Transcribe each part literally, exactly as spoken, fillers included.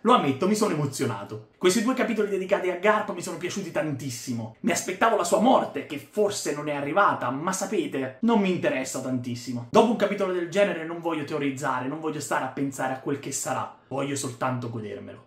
Lo ammetto, mi sono emozionato. Questi due capitoli dedicati a Garp mi sono piaciuti tantissimo. Mi aspettavo la sua morte, che forse non è arrivata, ma sapete, non mi interessa tantissimo. Dopo un capitolo del genere non voglio teorizzare, non voglio stare a pensare a quel che sarà, voglio soltanto godermelo.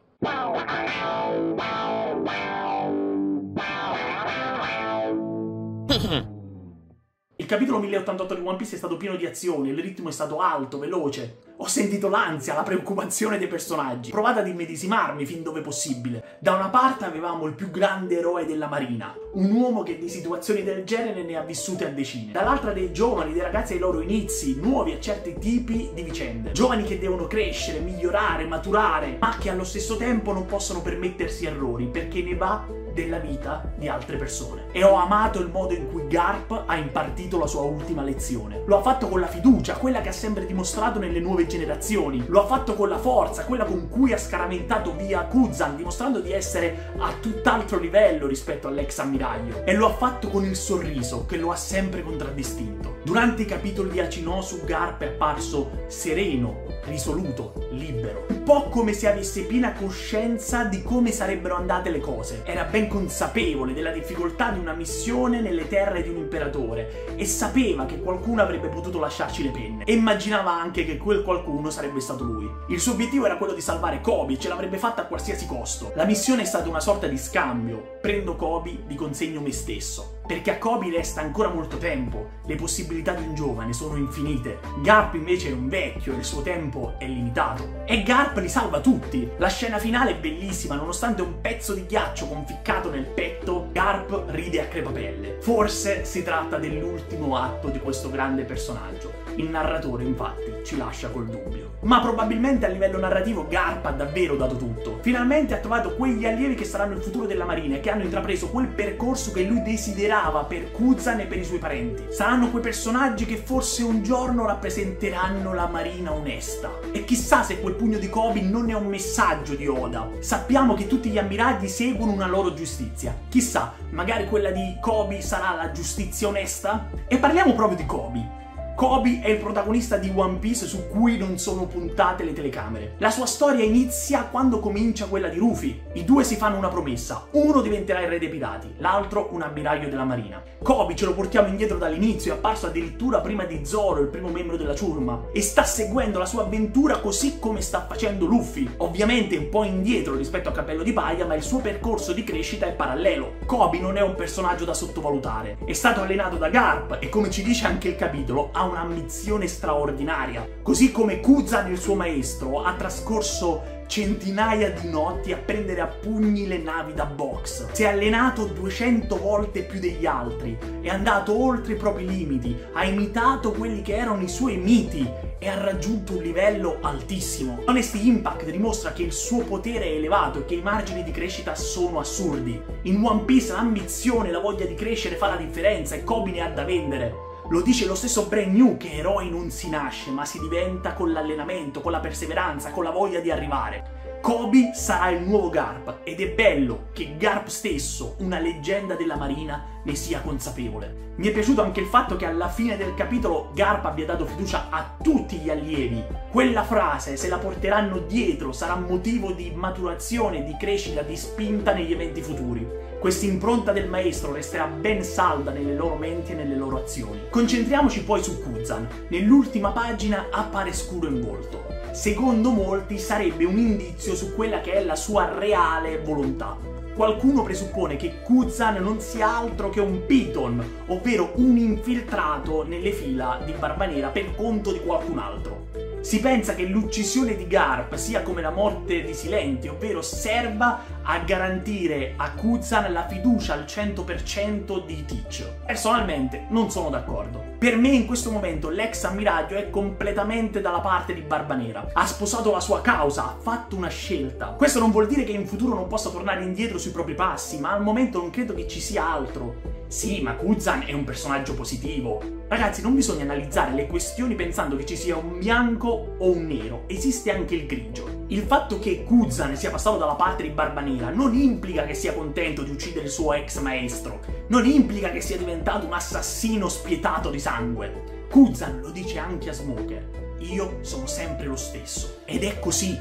Il capitolo mille ottantotto di One Piece è stato pieno di azioni, il ritmo è stato alto, veloce. Ho sentito l'ansia, la preoccupazione dei personaggi. Ho provato ad immedesimarmi fin dove possibile. Da una parte avevamo il più grande eroe della marina, un uomo che di situazioni del genere ne ha vissute a decine. Dall'altra dei giovani, dei ragazzi ai loro inizi, nuovi a certi tipi di vicende. Giovani che devono crescere, migliorare, maturare, ma che allo stesso tempo non possono permettersi errori, perché ne va della vita di altre persone. E ho amato il modo in cui Garp ha impartito la sua ultima lezione. Lo ha fatto con la fiducia, quella che ha sempre dimostrato nelle nuove generazioni. Lo ha fatto con la forza, quella con cui ha scaraventato via Kuzan, dimostrando di essere a tutt'altro livello rispetto all'ex ammiraglio. E lo ha fatto con il sorriso, che lo ha sempre contraddistinto. Durante i capitoli di Hachinosu, Garp è apparso sereno, risoluto, libero. Un po' come se avesse piena coscienza di come sarebbero andate le cose. Era ben consapevole della difficoltà di una missione nelle terre di un imperatore e sapeva che qualcuno avrebbe potuto lasciarci le penne. E immaginava anche che quel qualcuno sarebbe stato lui. Il suo obiettivo era quello di salvare Koby e ce l'avrebbe fatta a qualsiasi costo. La missione è stata una sorta di scambio. Prendo Koby, vi consegno me stesso. Perché a Koby resta ancora molto tempo, le possibilità di un giovane sono infinite. Garp invece è un vecchio e il suo tempo è limitato. E Garp li salva tutti. La scena finale è bellissima, nonostante un pezzo di ghiaccio conficcato nel petto, Garp ride a crepapelle. Forse si tratta dell'ultimo atto di questo grande personaggio. Il narratore infatti ci lascia col dubbio. Ma probabilmente a livello narrativo Garp ha davvero dato tutto. Finalmente ha trovato quegli allievi che saranno il futuro della marina e che hanno intrapreso quel percorso che lui desiderava per Kuzan e per i suoi parenti. Saranno quei personaggi che forse un giorno rappresenteranno la marina onesta. E chissà se quel pugno di Koby non è un messaggio di Oda. Sappiamo che tutti gli ammiragli seguono una loro giustizia. Chissà, magari quella di Koby sarà la giustizia onesta? E parliamo proprio di Koby. Koby è il protagonista di One Piece su cui non sono puntate le telecamere. La sua storia inizia quando comincia quella di Rufy. I due si fanno una promessa. Uno diventerà il re dei pirati, l'altro un ammiraglio della marina. Koby ce lo portiamo indietro dall'inizio, è apparso addirittura prima di Zoro, il primo membro della ciurma, e sta seguendo la sua avventura così come sta facendo Luffy. Ovviamente un po' indietro rispetto a Cappello di Paglia, ma il suo percorso di crescita è parallelo. Koby non è un personaggio da sottovalutare. È stato allenato da Garp e, come ci dice anche il capitolo, ha un'ambizione straordinaria. Così come Kuzan, il suo maestro, ha trascorso centinaia di notti a prendere a pugni le navi da box. Si è allenato duecento volte più degli altri, è andato oltre i propri limiti, ha imitato quelli che erano i suoi miti e ha raggiunto un livello altissimo. Honesty Impact dimostra che il suo potere è elevato e che i margini di crescita sono assurdi. In One Piece l'ambizione e la voglia di crescere fa la differenza e Koby ne ha da vendere. Lo dice lo stesso Brand New che eroi non si nasce, ma si diventa con l'allenamento, con la perseveranza, con la voglia di arrivare. Koby sarà il nuovo Garp ed è bello che Garp stesso, una leggenda della marina, ne sia consapevole. Mi è piaciuto anche il fatto che alla fine del capitolo Garp abbia dato fiducia a tutti gli allievi. Quella frase, se la porteranno dietro, sarà motivo di maturazione, di crescita, di spinta negli eventi futuri. Questa impronta del maestro resterà ben salda nelle loro menti e nelle loro azioni. Concentriamoci poi su Kuzan. Nell'ultima pagina appare scuro in volto. Secondo molti sarebbe un indizio su quella che è la sua reale volontà. Qualcuno presuppone che Kuzan non sia altro che un Piton, ovvero un infiltrato nelle fila di Barbanera per conto di qualcun altro. Si pensa che l'uccisione di Garp sia come la morte di Silenti, ovvero serva a garantire a Kuzan la fiducia al cento per cento di Teach. Personalmente non sono d'accordo. Per me in questo momento l'ex ammiraglio è completamente dalla parte di Barbanera. Ha sposato la sua causa, ha fatto una scelta. Questo non vuol dire che in futuro non possa tornare indietro sui propri passi, ma al momento non credo che ci sia altro. Sì, ma Kuzan è un personaggio positivo. Ragazzi, non bisogna analizzare le questioni pensando che ci sia un bianco o un nero. Esiste anche il grigio. Il fatto che Kuzan sia passato dalla parte di Barbanera non implica che sia contento di uccidere il suo ex maestro. Non implica che sia diventato un assassino spietato di sangue. Kuzan lo dice anche a Smoker. Io sono sempre lo stesso. Ed è così.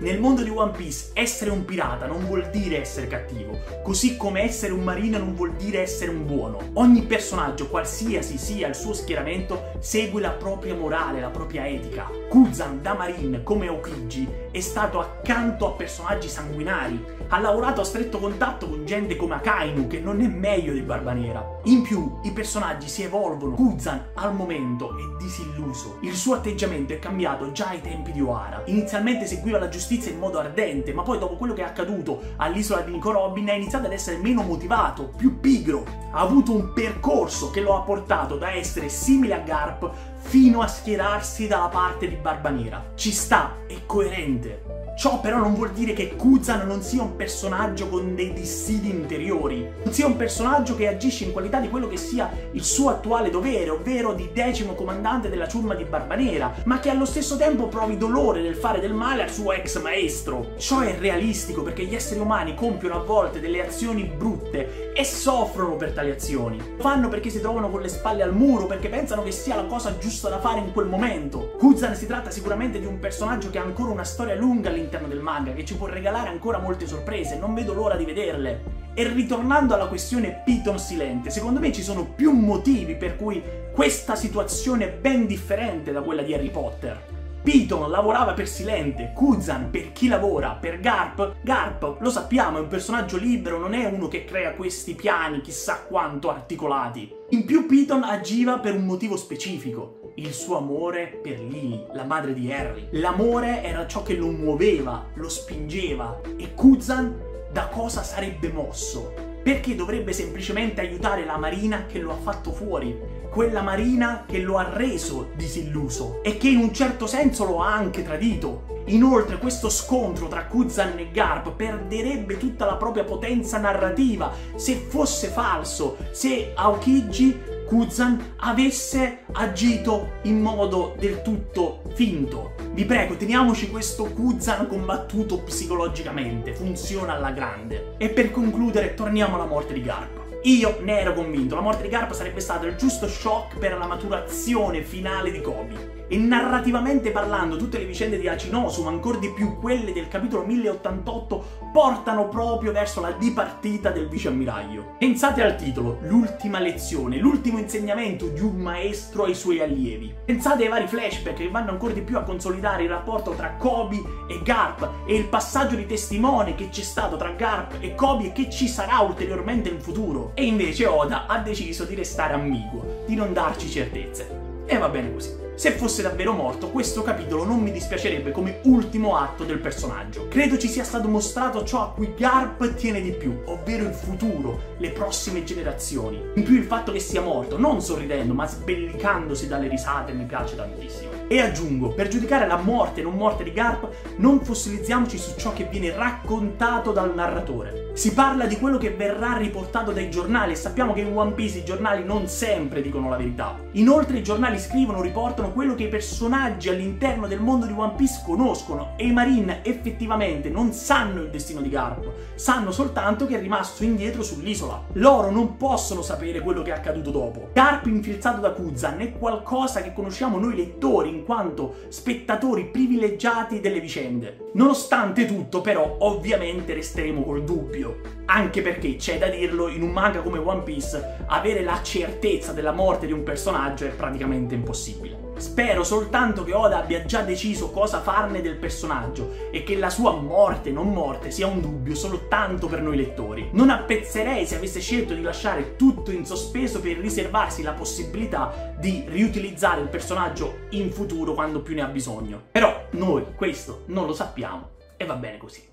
Nel mondo di One Piece essere un pirata non vuol dire essere cattivo, così come essere un marine non vuol dire essere un buono. Ogni personaggio, qualsiasi sia il suo schieramento, segue la propria morale, la propria etica. Kuzan da marine come Aokiji è stato accanto a personaggi sanguinari, ha lavorato a stretto contatto con gente come Akainu che non è meglio di Barbanera. In più i personaggi si evolvono, Kuzan al momento è disilluso, il suo atteggiamento è cambiato già ai tempi di Ohara. Inizialmente seguiva la giustizia in modo ardente, ma poi dopo quello che è accaduto all'isola di Nico Robin ha iniziato ad essere meno motivato, più pigro, ha avuto un percorso che lo ha portato da essere simile a Garp fino a schierarsi dalla parte di Barbanera. Ci sta, è coerente. Ciò però non vuol dire che Kuzan non sia un personaggio con dei dissidi interiori, non sia un personaggio che agisce in qualità di quello che sia il suo attuale dovere, ovvero di decimo comandante della ciurma di Barbanera, ma che allo stesso tempo provi dolore nel fare del male al suo ex maestro. Ciò è realistico perché gli esseri umani compiono a volte delle azioni brutte e soffrono per tali azioni. Lo fanno perché si trovano con le spalle al muro, perché pensano che sia la cosa giusta da fare in quel momento. Kuzan si tratta sicuramente di un personaggio che ha ancora una storia lunga all'interno all'interno del manga, che ci può regalare ancora molte sorprese, non vedo l'ora di vederle. E ritornando alla questione Piton Silente, secondo me ci sono più motivi per cui questa situazione è ben differente da quella di Harry Potter. Piton lavorava per Silente, Kuzan per chi lavora, per Garp. Garp, lo sappiamo, è un personaggio libero, non è uno che crea questi piani chissà quanto articolati. In più Piton agiva per un motivo specifico. Il suo amore per Lily, la madre di Harry. L'amore era ciò che lo muoveva, lo spingeva. E Kuzan da cosa sarebbe mosso? Perché dovrebbe semplicemente aiutare la Marina che lo ha fatto fuori? Quella Marina che lo ha reso disilluso e che in un certo senso lo ha anche tradito. Inoltre questo scontro tra Kuzan e Garp perderebbe tutta la propria potenza narrativa se fosse falso, se Aokiji Kuzan avesse agito in modo del tutto finto. Vi prego, teniamoci questo Kuzan combattuto psicologicamente, funziona alla grande. E per concludere, torniamo alla morte di Garp. Io ne ero convinto, la morte di Garp sarebbe stato il giusto shock per la maturazione finale di Koby. E narrativamente parlando, tutte le vicende di Hachinosu, ma ancor di più quelle del capitolo mille ottantotto, portano proprio verso la dipartita del viceammiraglio. Pensate al titolo, l'ultima lezione, l'ultimo insegnamento di un maestro ai suoi allievi. Pensate ai vari flashback che vanno ancora di più a consolidare il rapporto tra Koby e Garp e il passaggio di testimone che c'è stato tra Garp e Koby e che ci sarà ulteriormente in futuro. E invece Oda ha deciso di restare ambiguo, di non darci certezze. E va bene così. Se fosse davvero morto, questo capitolo non mi dispiacerebbe come ultimo atto del personaggio. Credo ci sia stato mostrato ciò a cui Garp tiene di più, ovvero il futuro, le prossime generazioni. In più il fatto che sia morto, non sorridendo, ma sbellicandosi dalle risate, mi piace tantissimo. E aggiungo, per giudicare la morte e non morte di Garp, non fossilizziamoci su ciò che viene raccontato dal narratore. Si parla di quello che verrà riportato dai giornali e sappiamo che in One Piece i giornali non sempre dicono la verità. Inoltre i giornali scrivono, riportano quello che i personaggi all'interno del mondo di One Piece conoscono e i Marine effettivamente non sanno il destino di Garp, sanno soltanto che è rimasto indietro sull'isola. Loro non possono sapere quello che è accaduto dopo. Garp infilzato da Kuzan è qualcosa che conosciamo noi lettori in quanto spettatori privilegiati delle vicende. Nonostante tutto però ovviamente resteremo col dubbio. Anche perché, c'è da dirlo, in un manga come One Piece avere la certezza della morte di un personaggio è praticamente impossibile. Spero soltanto che Oda abbia già deciso cosa farne del personaggio e che la sua morte non morte sia un dubbio soltanto per noi lettori. Non apprezzerei se avesse scelto di lasciare tutto in sospeso per riservarsi la possibilità di riutilizzare il personaggio in futuro quando più ne ha bisogno. Però noi questo non lo sappiamo e va bene così.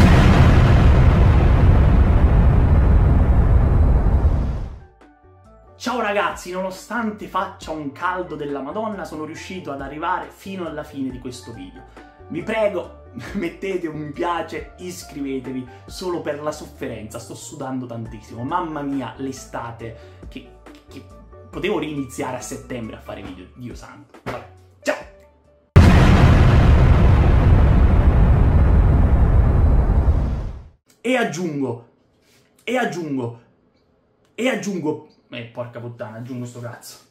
Ciao ragazzi, nonostante faccia un caldo della Madonna sono riuscito ad arrivare fino alla fine di questo video. Vi prego, mettete un mi piace, iscrivetevi solo per la sofferenza, sto sudando tantissimo. Mamma mia, l'estate, che, che potevo riniziare a settembre a fare video, Dio santo. Vabbè, ciao! E aggiungo, e aggiungo, e aggiungo... Eh, porca puttana, aggiungo sto cazzo.